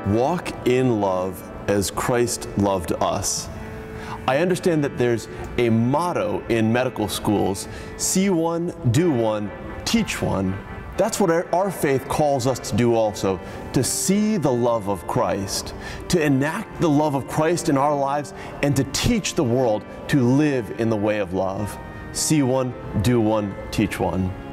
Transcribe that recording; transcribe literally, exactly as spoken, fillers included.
Walk in love as Christ loved us. I understand that there's a motto in medical schools: see one, do one, teach one. That's what our, our faith calls us to do also, to see the love of Christ, to enact the love of Christ in our lives, and to teach the world to live in the way of love. See one, do one, teach one.